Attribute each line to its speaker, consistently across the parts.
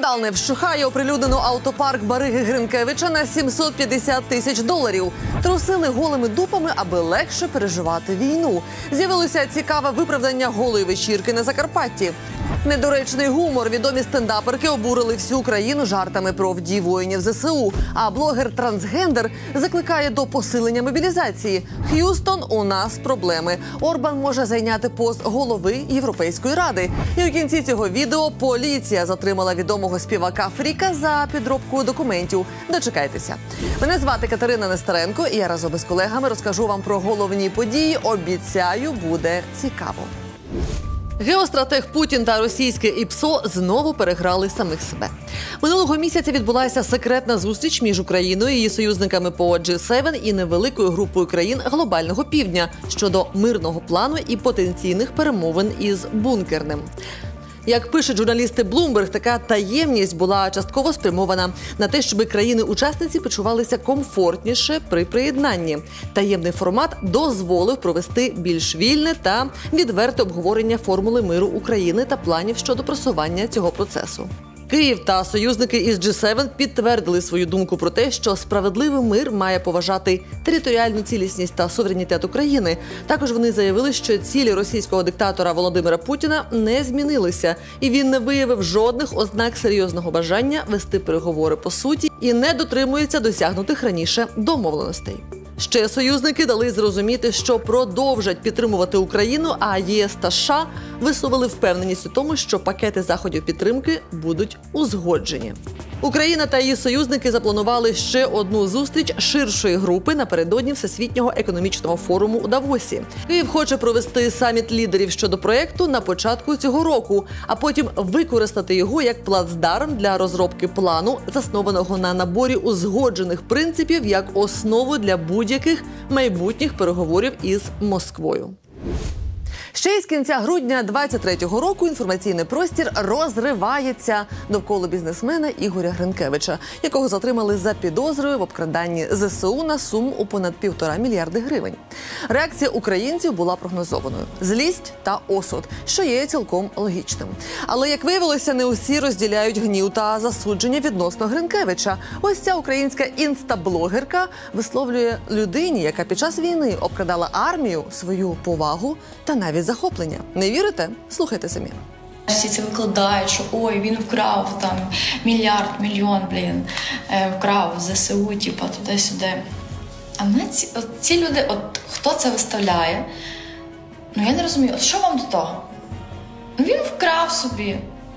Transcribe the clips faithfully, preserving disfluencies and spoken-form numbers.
Speaker 1: Скандал не вщухає. Оприлюднено автопарк бариги Гринкевича на сімсот п'ятдесят тисяч доларів. Трусили голими дупами, аби легше переживати війну. З'явилося цікаве виправдання голої вечірки на Закарпатті. Недоречний гумор. Відомі стендаперки обурили всю країну жартами про вдів воїнів зе се у. А блогер-трансгендер закликає до посилення мобілізації. Х'юстон, у нас проблеми. Орбан може зайняти пост голови Європейської ради. І у кінці цього відео поліція затримала відомого співака Фріка за підробку документів. Дочекайтеся. Мене звати Катерина Нестеренко, і я разом із колегами розкажу вам про головні події. Обіцяю, буде цікаво. Геостратег Путін та російське ІПСО знову переграли самих себе. Минулого місяця відбулася секретна зустріч між Україною і її союзниками по джі севен і невеликою групою країн глобального півдня щодо мирного плану і потенційних перемовин із бункерним. Як пишуть журналісти Bloomberg, така таємність була частково спрямована на те, щоб країни-учасниці почувалися комфортніше при приєднанні. Таємний формат дозволив провести більш вільне та відверте обговорення формули миру України та планів щодо просування цього процесу. Київ та союзники із джі севен підтвердили свою думку про те, що справедливий мир має поважати територіальну цілісність та суверенітет України. Також вони заявили, що цілі російського диктатора Володимира Путіна не змінилися, і він не виявив жодних ознак серйозного бажання вести переговори по суті і не дотримується досягнутих раніше домовленостей. Ще союзники дали зрозуміти, що продовжать підтримувати Україну, а ЄС та США висловили впевненість у тому, що пакети заходів підтримки будуть узгоджені. Україна та її союзники запланували ще одну зустріч ширшої групи напередодні Всесвітнього економічного форуму у Давосі. Київ хоче провести саміт лідерів щодо проєкту на початку цього року, а потім використати його як плацдарм для розробки плану, заснованого на наборі узгоджених принципів як основу для будь-яких майбутніх переговорів із Москвою. Ще із кінця грудня двадцять третього року інформаційний простір розривається довкола бізнесмена Ігоря Гринкевича, якого затримали за підозрою в обкраданні зе се у на суму у понад півтора мільярди гривень. Реакція українців була прогнозованою – злість та осуд, що є цілком логічним. Але, як виявилося, не усі розділяють гнів та засудження відносно Гринкевича. Ось ця українська інстаблогерка висловлює людині, яка під час війни обкрадала армію, свою повагу та навіть захоплення. Не вірите? Слухайте самі.
Speaker 2: Всі це викладають, що ой, він вкрав там мільярд, мільйон, блін, вкрав зе се у, типу, туди-сюди. А мене ці, от, ці люди, от хто це виставляє, ну я не розумію, от що вам до того? Ну він вкрав собі,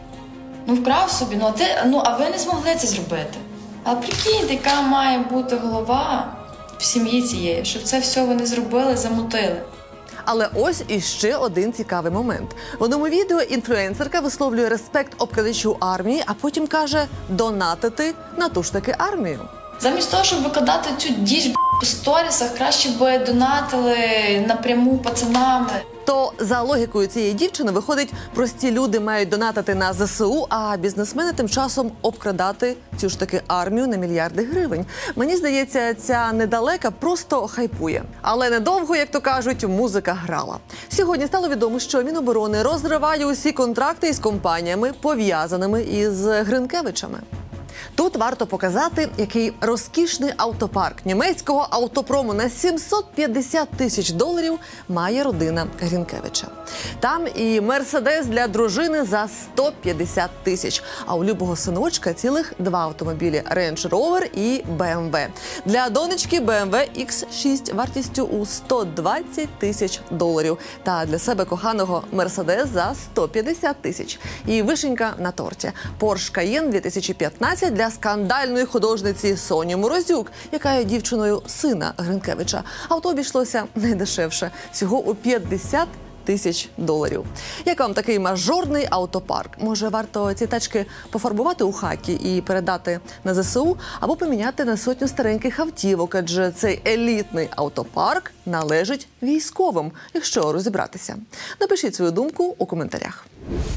Speaker 2: ну вкрав собі, ну а, ти, ну, а ви не змогли це зробити. А прикиньте, яка має бути голова в сім'ї цієї, щоб це все вони зробили, замутили.
Speaker 1: Але ось іще один цікавий момент. В одному відео інфлюенсерка висловлює респект обкрадачу армії, а потім каже донатити на ту ж таки армію.
Speaker 2: Замість того, щоб викладати цю діч по сторісах, краще б донатили напряму пацанами.
Speaker 1: То за логікою цієї дівчини виходить, прості люди мають донатити на зе се у, а бізнесмени тим часом обкрадати цю ж таки армію на мільярди гривень. Мені здається, ця недалека просто хайпує. Але недовго, як то кажуть, музика грала. Сьогодні стало відомо, що Міноборони розриває усі контракти із компаніями, пов'язаними із Гринкевичами. Тут варто показати, який розкішний автопарк німецького автопрому на сімсот п'ятдесят тисяч доларів має родина Гринкевича. Там і мерседес для дружини за сто п'ятдесят тисяч, а у любого синочка цілих два автомобілі – Range Rover і бе ем ве. Для донечки бе ем ве ікс шість вартістю у сто двадцять тисяч доларів. Та для себе коханого мерседес за сто п'ятдесят тисяч. І вишенька на торті – Porsche Cayenne дві тисячі п'ятнадцять для скандальної художниці Соні Морозюк, яка є дівчиною сина Гринкевича. Авто обійшлося найдешевше – всього у п'ятдесят тисяч доларів. Як вам такий мажорний автопарк? Може, варто ці тачки пофарбувати у хакі і передати на зе се у, або поміняти на сотню стареньких автівок, адже цей елітний автопарк належить військовим, якщо розібратися. Напишіть свою думку у коментарях.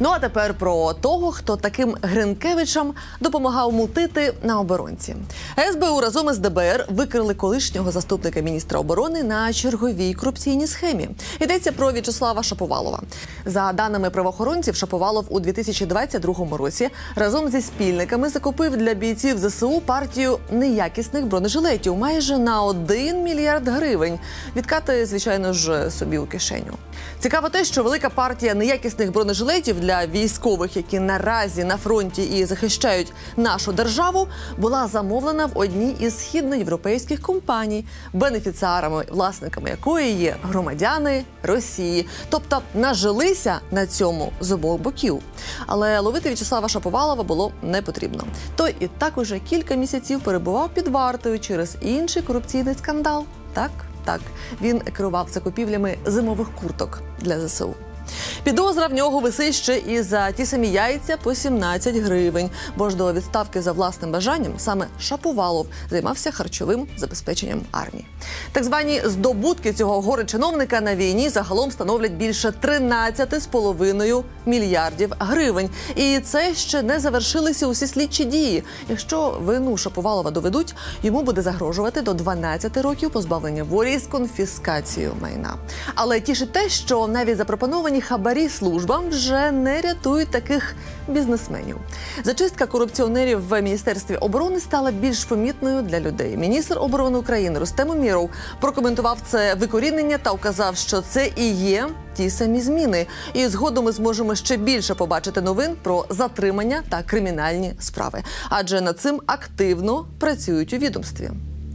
Speaker 1: Ну а тепер про того, хто таким Гринкевичам допомагав мутити на оборонці. ес бе у разом із де бе ер викрили колишнього заступника міністра оборони на черговій корупційній схемі. Йдеться про В'ячеслава Шаповалова. За даними правоохоронців, Шаповалов у дві тисячі двадцять другому році разом зі спільниками закупив для бійців зе се у партію неякісних бронежилетів майже на один мільярд гривень. Відкати, звичайно ж, собі у кишеню. Цікаво те, що велика партія неякісних бронежилетів для військових, які наразі на фронті і захищають нашу державу, була замовлена в одній із східноєвропейських компаній, бенефіціарами, власниками якої є громадяни Росії. Тобто нажилися на цьому з обох боків. Але ловити В'ячеслава Шаповалова було не потрібно. Той і так уже кілька місяців перебував під вартою через інший корупційний скандал. Так? Так, він керував закупівлями зимових курток для зе се у. Підозра в нього висить ще і за ті самі яйця по сімнадцять гривень, бо ж до відставки за власним бажанням саме Шаповалов займався харчовим забезпеченням армії. Так звані здобутки цього горе-чиновника на війні загалом становлять більше тринадцять з половиною мільярдів гривень. І це ще не завершилися усі слідчі дії. Якщо вину Шаповалова доведуть, йому буде загрожувати до дванадцяти років позбавлення волі з конфіскацією майна. Але тішить те, що навіть запропоновані хабарі службам вже не рятують таких бізнесменів. Зачистка корупціонерів в Міністерстві оборони стала більш помітною для людей. Міністр оборони України Рустем Умєров прокоментував це викорінення та вказав, що це і є ті самі зміни. І згодом ми зможемо ще більше побачити новин про затримання та кримінальні справи. Адже над цим активно працюють у відомстві.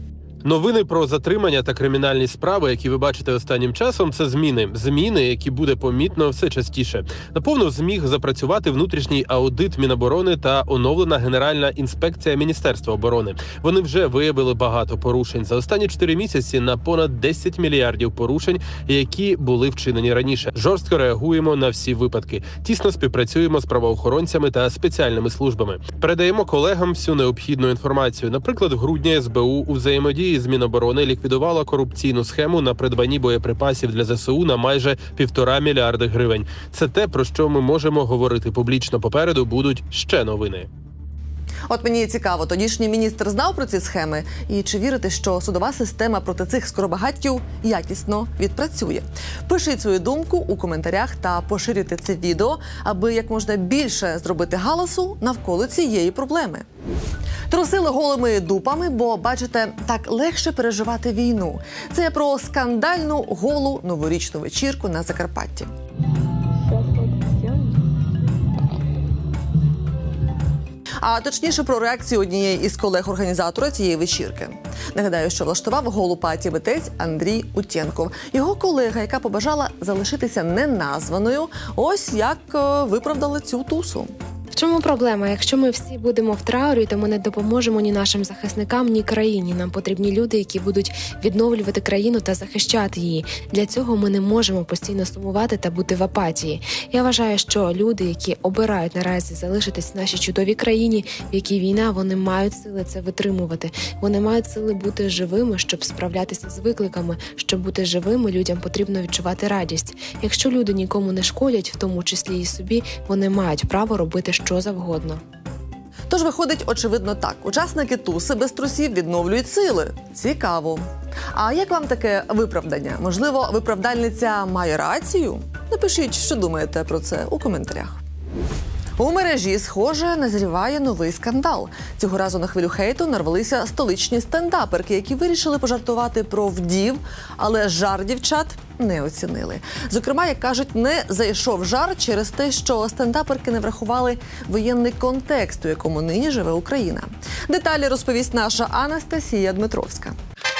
Speaker 3: Новини про затримання та кримінальні справи, які ви бачите останнім часом, це зміни. Зміни, які буде помітно все частіше. Наповну зміг запрацювати внутрішній аудит Міноборони та оновлена Генеральна інспекція Міністерства оборони. Вони вже виявили багато порушень. За останні чотири місяці на понад десять мільярдів порушень, які були вчинені раніше. Жорстко реагуємо на всі випадки. Тісно співпрацюємо з правоохоронцями та спеціальними службами. Передаємо колегам всю необхідну інформацію. Наприклад, в грудні ес бе у у взаємодії з Міноборони ліквідувала корупційну схему на придбанні боєприпасів для зе се у на майже півтора мільярди гривень. Це те, про що ми можемо говорити публічно. Попереду будуть ще новини.
Speaker 1: От мені цікаво, тодішній міністр знав про ці схеми? І чи вірите, що судова система проти цих скоробагатьків якісно відпрацює? Пишіть свою думку у коментарях та поширюйте це відео, аби як можна більше зробити галасу навколо цієї проблеми. Трусили голими дупами, бо, бачите, так легше переживати війну. Це про скандальну голу новорічну вечірку на Закарпатті. А точніше про реакцію однієї із колег-організатора цієї вечірки. Нагадаю, що влаштував голу паті митець Андрій Утєнков. Його колега, яка побажала залишитися неназваною, ось як виправдала цю тусу.
Speaker 4: В чому проблема? Якщо ми всі будемо в траурі, то ми не допоможемо ні нашим захисникам, ні країні. Нам потрібні люди, які будуть відновлювати країну та захищати її. Для цього ми не можемо постійно сумувати та бути в апатії. Я вважаю, що люди, які обирають наразі залишитись в нашій чудовій країні, в якій війна, вони мають сили це витримувати. Вони мають сили бути живими, щоб справлятися з викликами. Щоб бути живими, людям потрібно відчувати радість. Якщо люди нікому не шкодять, в тому числі і собі, вони мають право робити що завгодно.
Speaker 1: Тож виходить, очевидно, так. Учасники туси без трусів відновлюють сили. Цікаво. А як вам таке виправдання? Можливо, виправдальниця має рацію? Напишіть, що думаєте про це у коментарях. У мережі, схоже, назріває новий скандал. Цього разу на хвилю хейту нарвалися столичні стендаперки, які вирішили пожартувати про вдів, але жарт дівчат не оцінили. Зокрема, як кажуть, не зайшов жарт через те, що стендаперки не врахували воєнний контекст, у якому нині живе Україна. Деталі розповість наша Анастасія Дмитровська.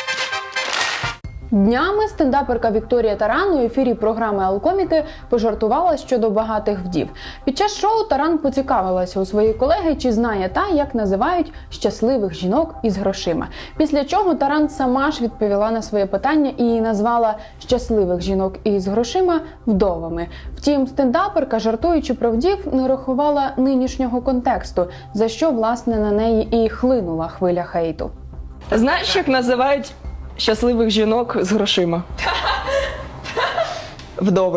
Speaker 5: Днями стендаперка Вікторія Таран у ефірі програми «Алкоміки» пожартувала щодо багатих вдів. Під час шоу Таран поцікавилася у своєї колеги, чи знає та, як називають щасливих жінок із грошима. Після чого Таран сама ж відповіла на своє питання і назвала щасливих жінок із грошима вдовами. Втім, стендаперка, жартуючи про вдів, не рахувала нинішнього контексту, за що, власне, на неї і хлинула хвиля хейту.
Speaker 6: Знаєш, як називають щасливих жінок з грошима? Вдови.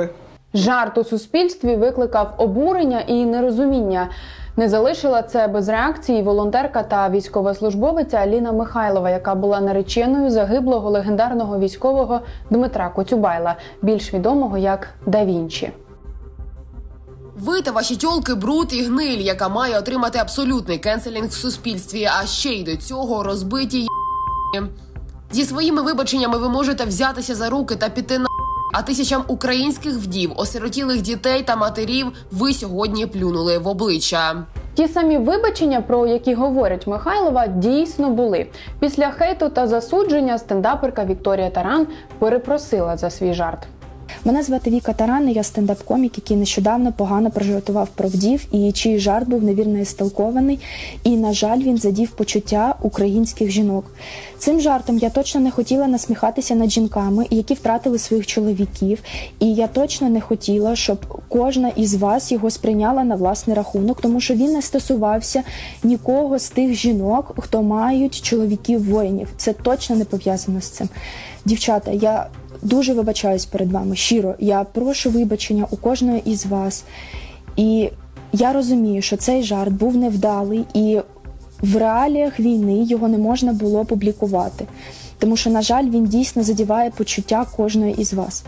Speaker 5: Жарт у суспільстві викликав обурення і нерозуміння. Не залишила це без реакції волонтерка та військовослужбовиця Аліна Михайлова, яка була нареченою загиблого легендарного військового Дмитра Коцюбайла, більш відомого як Да Вінчі.
Speaker 7: Ви та ваші тьолки бруд і гниль, яка має отримати абсолютний кенселінг в суспільстві, а ще й до цього розбиті й***. Зі своїми вибаченнями ви можете взятися за руки та піти на а тисячам українських вдів, осиротілих дітей та матерів ви сьогодні плюнули в обличчя.
Speaker 5: Ті самі вибачення, про які говорить Михайлова, дійсно були. Після хейту та засудження стендаперка Вікторія Таран перепросила за свій жарт.
Speaker 8: Мене звати Віка Таран, я стендап-комік, який нещодавно погано прожартував про вдів, і чий жарт був невірно істолкований, і, на жаль, він задів почуття українських жінок. Цим жартом я точно не хотіла насміхатися над жінками, які втратили своїх чоловіків, і я точно не хотіла, щоб кожна із вас його сприйняла на власний рахунок, тому що він не стосувався нікого з тих жінок, хто мають чоловіків-воїнів. Це точно не пов'язано з цим. Дівчата, я дуже вибачаюсь перед вами, щиро. Я прошу вибачення у кожної із вас. І я розумію, що цей жарт був невдалий, і в реаліях війни його не можна було публікувати. Тому що, на жаль, він дійсно задіває почуття кожної із вас.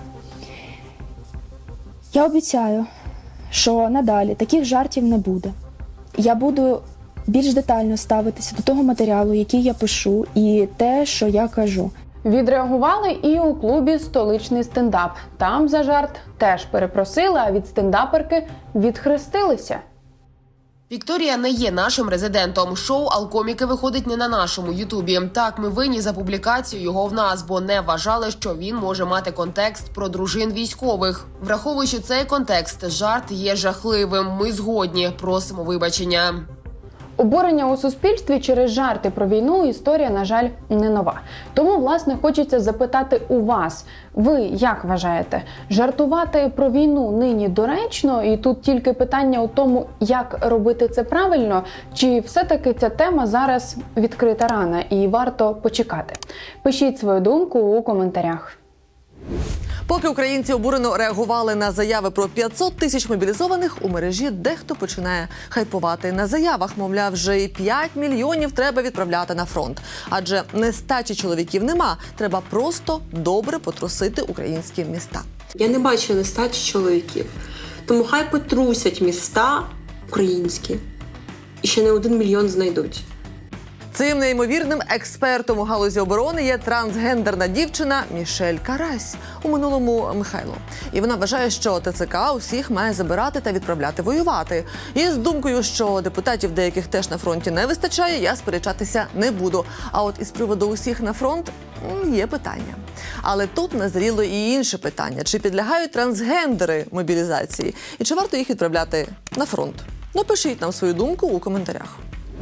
Speaker 8: Я обіцяю, що надалі таких жартів не буде. Я буду більш детально ставитися до того матеріалу, який я пишу, і те, що я кажу.
Speaker 5: Відреагували і у клубі «Столичний стендап». Там за жарт теж перепросили, а від стендаперки відхрестилися.
Speaker 7: Вікторія не є нашим резидентом. Шоу «Алкоміки» виходить не на нашому ютубі. Так, ми винні за публікацію його в нас, бо не вважали, що він може мати контекст про дружин військових. Враховуючи цей контекст, жарт є жахливим. Ми згодні, просимо вибачення.
Speaker 5: Обурення у суспільстві через жарти про війну історія, на жаль, не нова. Тому, власне, хочеться запитати у вас. Ви як вважаєте, жартувати про війну нині доречно? І тут тільки питання у тому, як робити це правильно? Чи все-таки ця тема зараз відкрита рана і варто почекати? Пишіть свою думку у коментарях.
Speaker 1: Поки українці обурено реагували на заяви про п'ятсот тисяч мобілізованих, у мережі дехто починає хайпувати на заявах. Мовляв, вже і п'ять мільйонів треба відправляти на фронт. Адже нестачі чоловіків нема. Треба просто добре потрусити українські міста.
Speaker 9: Я не бачу нестачі чоловіків. Тому хай потрусять міста українські. І ще не один мільйон знайдуть.
Speaker 1: Цим неймовірним експертом у галузі оборони є трансгендерна дівчина Мішель Карась, у минулому Михайло. І вона вважає, що ТЦК усіх має забирати та відправляти воювати. І з думкою, що депутатів деяких теж на фронті не вистачає, я сперечатися не буду. А от із приводу усіх на фронт є питання. Але тут назріло і інше питання. Чи підлягають трансгендери мобілізації? І чи варто їх відправляти на фронт? Напишіть нам свою думку у коментарях.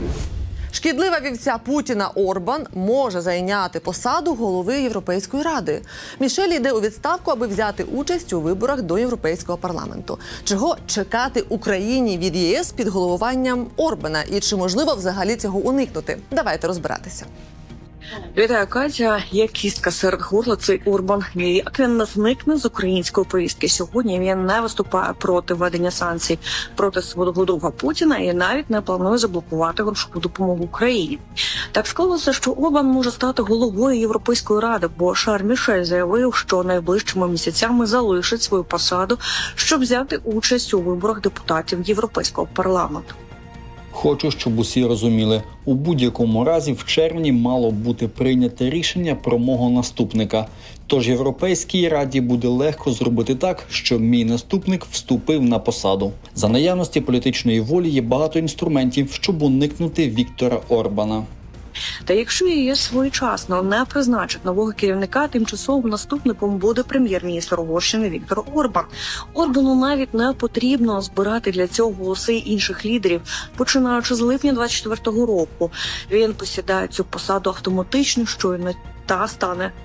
Speaker 1: Шкідлива вівця Путіна Орбан може зайняти посаду голови Європейської ради. Мішель йде у відставку, аби взяти участь у виборах до Європейського парламенту. Чого чекати Україні від ЄС під головуванням Орбана? І чи можливо взагалі цього уникнути? Давайте розбиратися.
Speaker 6: Вітаю, Катя. Є кістка серед горла цей Орбан. Ніяк він не зникне з української повістки. Сьогодні він не виступає проти введення санкцій проти свого друга Путіна і навіть не планує заблокувати грошову допомогу Україні. Так склалося, що Орбан може стати головою Європейської ради, бо Шарль Мішель заявив, що найближчими місяцями залишить свою посаду, щоб взяти участь у виборах депутатів Європейського парламенту.
Speaker 10: Хочу, щоб усі розуміли, у будь-якому разі в червні мало бути прийнято рішення про мого наступника. Тож Європейській Раді буде легко зробити так, щоб мій наступник вступив на посаду. За наявності політичної волі є багато інструментів, щоб уникнути Віктора Орбана.
Speaker 6: Та якщо ЄС своєчасно не призначить нового керівника, тимчасовим наступником буде прем'єр-міністр Угорщини Віктор Орбан. Орбану навіть не потрібно збирати для цього голоси інших лідерів. Починаючи з липня двадцять четвертого року, він посідає цю посаду автоматично, щойно та стане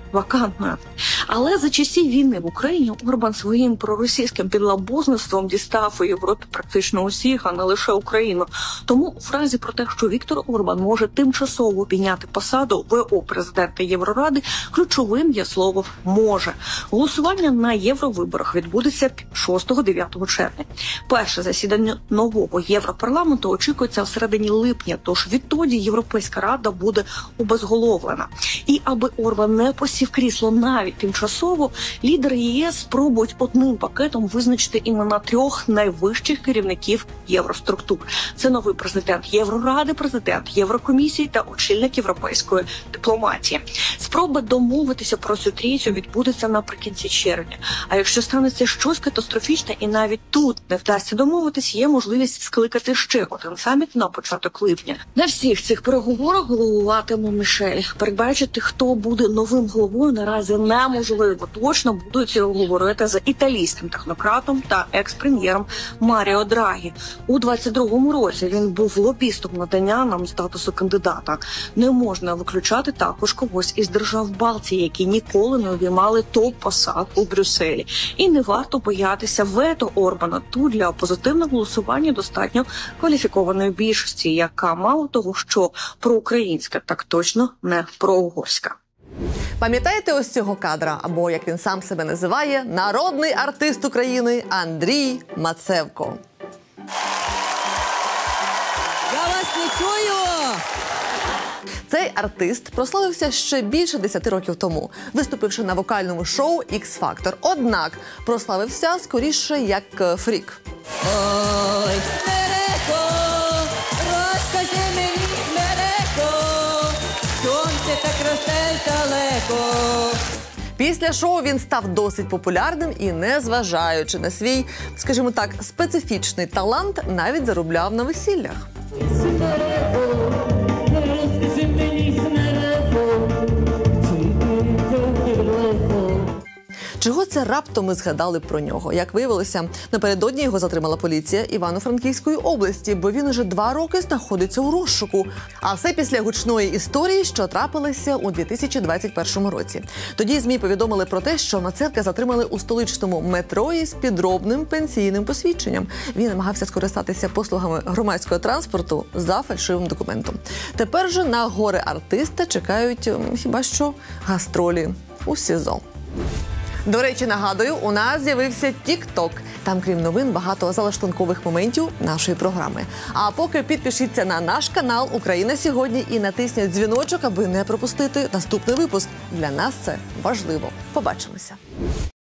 Speaker 6: вакантною. Але за часів війни в Україні Орбан своїм проросійським підлабузництвом дістав у Європі практично усіх, а не лише Україну. Тому у фразі про те, що Віктор Орбан може тимчасово обійняти посаду ВО президента Євроради, ключовим є слово «може». Голосування на євровиборах відбудеться шостого-дев'ятого червня. Перше засідання нового Європарламенту очікується в середині липня, тож відтоді Європейська Рада буде обезголовлена. І аби Орбан не посів крісло навіть тимчасово, лідери ЄС спробують одним пакетом визначити імена трьох найвищих керівників євроструктур. Це новий президент Євроради, президент Єврокомісії та очільник європейської дипломатії. Спроба домовитися про цю трійцю відбудеться наприкінці червня. А якщо станеться щось катастрофічне і навіть тут не вдасться домовитись, є можливість скликати ще один саміт на початок липня. На всіх цих переговорах головуватиме Мішель. Передбачити, хто буде новим головою, наразі неможливо. Точно будуть говорити з італійським технократом та екс-прем'єром Маріо Драгі. У двадцять другому році він був лобістом надання нам статусу кандидата. Не можна виключати також когось із держав Балтії, які ніколи не обіймали топ-посад у Брюсселі. І не варто боятися вето Орбана. Тут для позитивного голосування достатньо кваліфікованої більшості, яка мало того, що проукраїнська, так точно не проугорська.
Speaker 1: Пам'ятаєте ось цього кадра, або, як він сам себе називає, народний артист України Андрій Мацевко.
Speaker 11: Я вас не чую!
Speaker 1: Цей артист прославився ще більше десяти років тому, виступивши на вокальному шоу «Ікс-Фактор». Однак прославився скоріше як фрік.
Speaker 11: Ой, Мереко, розкажи мені, Мереко, сонце так росте далеко.
Speaker 1: Після шоу він став досить популярним і, незважаючи на свій, скажімо так, специфічний талант, навіть заробляв на весіллях. Чого це раптом ми згадали про нього? Як виявилося, напередодні його затримала поліція Івано-Франківської області, бо він уже два роки знаходиться у розшуку. А все після гучної історії, що трапилася у дві тисячі двадцять першому році. Тоді ЗМІ повідомили про те, що Мацевка затримали у столичному метро із підробним пенсійним посвідченням. Він намагався скористатися послугами громадського транспорту за фальшивим документом. Тепер же на горе артиста чекають хіба що гастролі у СІЗО. До речі, нагадую, у нас з'явився тік-ток. Там, крім новин, багато залаштункових моментів нашої програми. А поки підпишіться на наш канал «Україна сьогодні» і натисніть дзвіночок, аби не пропустити наступний випуск. Для нас це важливо. Побачимося.